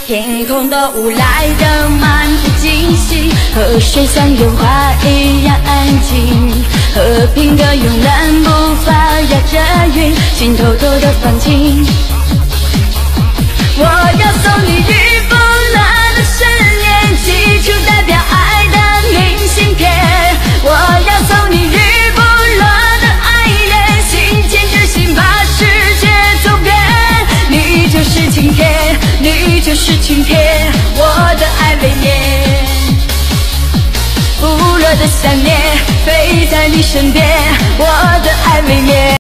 天空的雾来得漫不经心，河水像油画一样安静，和平的慵懒步伐压着云，心偷偷的放晴。我要送你日不落的盛宴，寄出代表爱的明信片。我要送你日不落的爱恋，心牵着心把世界走遍。你就是晴天，你就是晴天，我的爱未眠。不落的想念飞在你身边，我的爱未眠。